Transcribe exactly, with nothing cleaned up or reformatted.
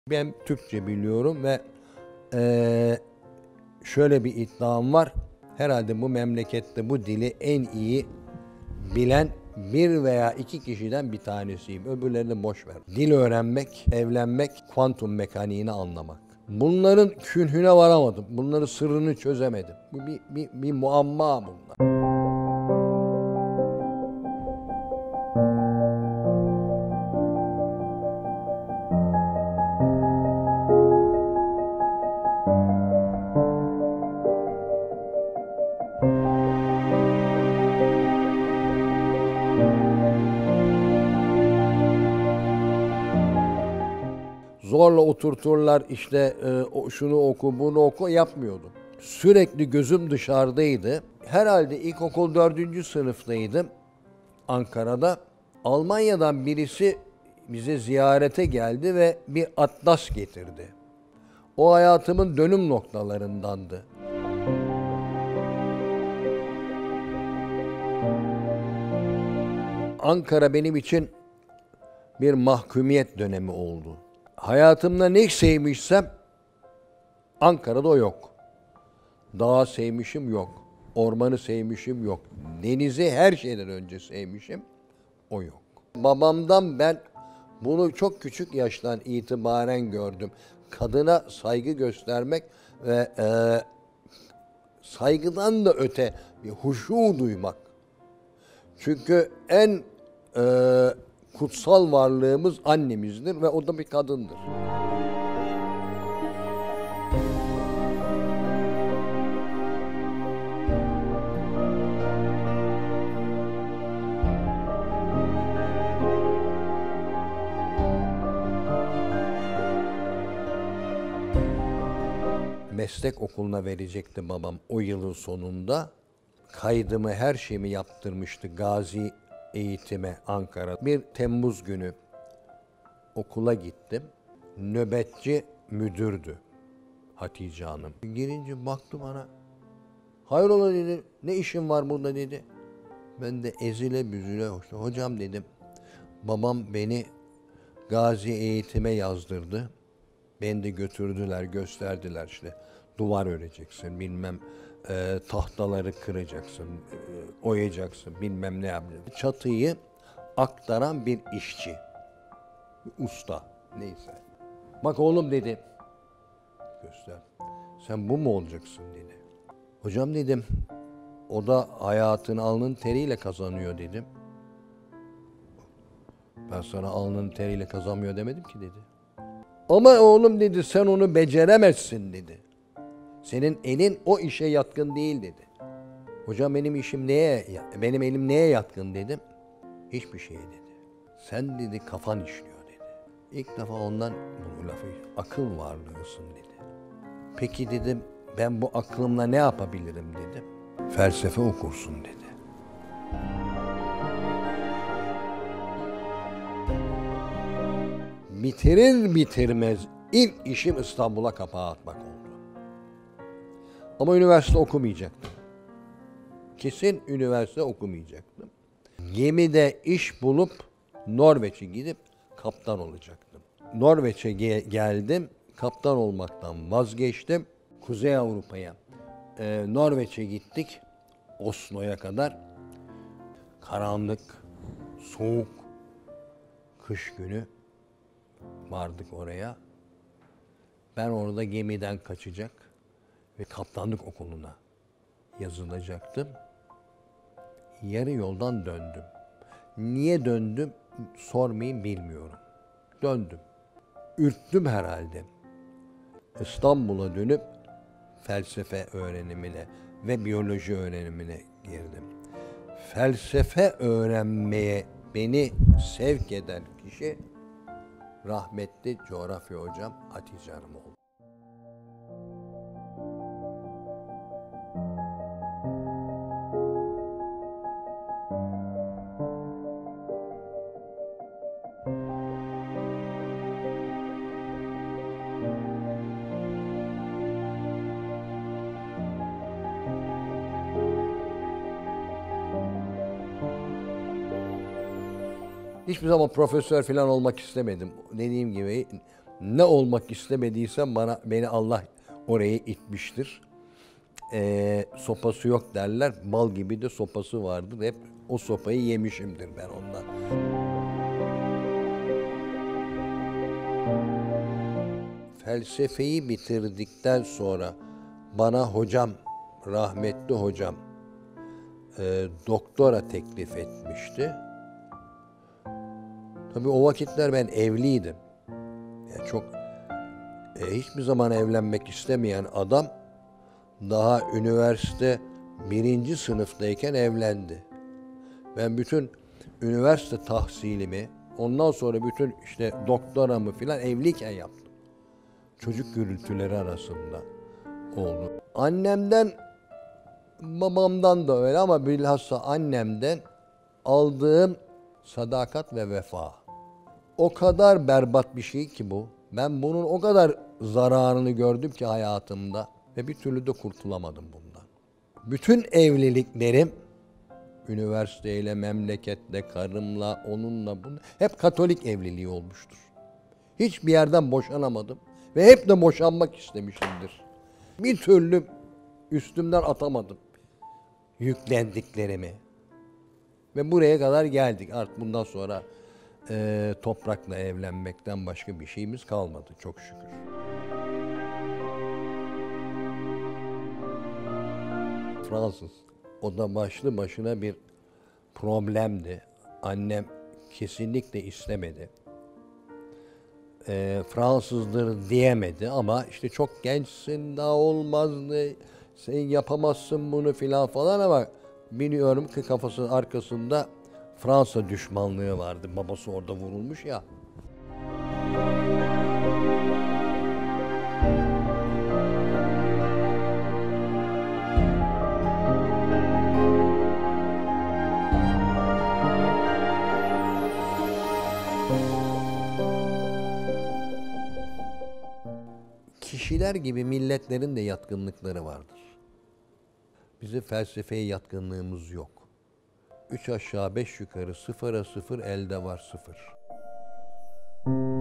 Ben Türkçe biliyorum ve eee, şöyle bir iddiam var. Herhalde bu memlekette bu dili en iyi bilen bir veya iki kişiden bir tanesiyim. Öbürlerini boş ver. Dil öğrenmek, evlenmek, kuantum mekaniğini anlamak. Bunların künhüne varamadım. Bunların sırrını çözemedim. Bu bir, bir, bir muamma bunlar. Zorla oturturlar işte e, şunu oku bunu oku yapmıyordum. Sürekli gözüm dışarıdaydı. Herhalde ilkokul dördüncü sınıftaydım Ankara'da. Almanya'dan birisi bize ziyarete geldi ve bir atlas getirdi. O hayatımın dönüm noktalarındandı. Ankara benim için bir mahkumiyet dönemi oldu. Hayatımda ne sevmişsem Ankara'da o yok. Dağı sevmişim yok. Ormanı sevmişim yok. Denizi her şeyden önce sevmişim o yok. Babamdan ben bunu çok küçük yaştan itibaren gördüm. Kadına saygı göstermek ve e, saygıdan da öte bir huşu duymak. Çünkü en e, kutsal varlığımız annemizdir ve o da bir kadındır. Meslek okuluna verecekti babam o yılın sonunda. Kaydımı, her şeyimi yaptırmıştı Gazi eğitime Ankara. Bir Temmuz günü okula gittim. Nöbetçi müdürdü Hatice Hanım. Girince baktı bana. Hayrola dedi, ne işin var burada dedi. Ben de ezile büzüle hoştu. Hocam dedim, babam beni Gazi eğitime yazdırdı. Beni de götürdüler, gösterdiler işte. Duvar öreceksin, bilmem e, tahtaları kıracaksın, e, oyacaksın, bilmem ne yapacaksın. Çatıyı aktaran bir işçi, bir usta, neyse. Bak oğlum dedi, göster. Sen bu mu olacaksın dedi. Hocam dedim, o da hayatını alnın teriyle kazanıyor dedim. Ben sana alnın teriyle kazanmıyor demedim ki dedi. Ama oğlum dedi, sen onu beceremezsin dedi. Senin elin o işe yatkın değil dedi. Hocam benim işim neye, benim elim neye yatkın dedim. Hiçbir şeye dedi. Sen dedi kafan işliyor dedi. İlk defa ondan bu lafı, akıl varlığısın dedi. Peki dedim, ben bu aklımla ne yapabilirim dedim. Felsefe okursun dedi. Bitirir bitirmez ilk işim İstanbul'a kapağı atmak oldu. Ama üniversite okumayacaktım. Kesin üniversite okumayacaktım. Gemide iş bulup Norveç'e gidip kaptan olacaktım. Norveç'e ge- geldim, kaptan olmaktan vazgeçtim. Kuzey Avrupa'ya, e, Norveç'e gittik, Oslo'ya kadar. Karanlık, soğuk, kış günü. Vardık oraya. Ben orada gemiden kaçacak ve kaptanlık okuluna yazılacaktım. Yarı yoldan döndüm. Niye döndüm sormayın, bilmiyorum. Döndüm. Ürktüm herhalde. İstanbul'a dönüp felsefe öğrenimine ve biyoloji öğrenimine girdim. Felsefe öğrenmeye beni sevk eden kişi rahmetli coğrafya hocam Hatice Hanım oldu. Hiçbir zaman profesör falan olmak istemedim. Dediğim gibi Ne olmak istemediysem bana beni Allah oraya itmiştir. Ee, sopası yok derler. Bal gibi de sopası vardır. Hep o sopayı yemişimdir ben ondan. Felsefeyi bitirdikten sonra bana hocam, rahmetli hocam e, doktora teklif etmişti. Tabii o vakitler ben evliydim. Yani çok e, hiçbir zaman evlenmek istemeyen adam daha üniversite birinci sınıftayken evlendi. Ben bütün üniversite tahsilimi, ondan sonra bütün işte doktoramı filan evliyken yaptım. Çocuk gürültüleri arasında oldu. Annemden, babamdan da öyle ama bilhassa annemden aldığım sadakat ve vefa. O kadar berbat bir şey ki bu. Ben bunun o kadar zararını gördüm ki hayatımda ve bir türlü de kurtulamadım bundan. Bütün evliliklerim üniversiteyle, memleketle, karımla, onunla, bununla hep Katolik evliliği olmuştur. Hiçbir yerden boşanamadım ve hep de boşanmak istemişimdir. Bir türlü üstümden atamadım yüklendiklerimi. Ve buraya kadar geldik. Artık bundan sonra e, toprakla evlenmekten başka bir şeyimiz kalmadı çok şükür. Fransız. O da başlı başına bir problemdi. Annem kesinlikle istemedi. E, Fransızdır diyemedi ama işte çok gençsin, daha olmazdı, sen yapamazsın bunu filan falan ama biliyorum ki kafasının arkasında Fransa düşmanlığı vardı. Babası orada vurulmuş ya. Kişiler gibi milletlerin de yatkınlıkları vardır. Bizim felsefeye yatkınlığımız yok. Üç aşağı beş yukarı, sıfıra sıfır, elde var sıfır.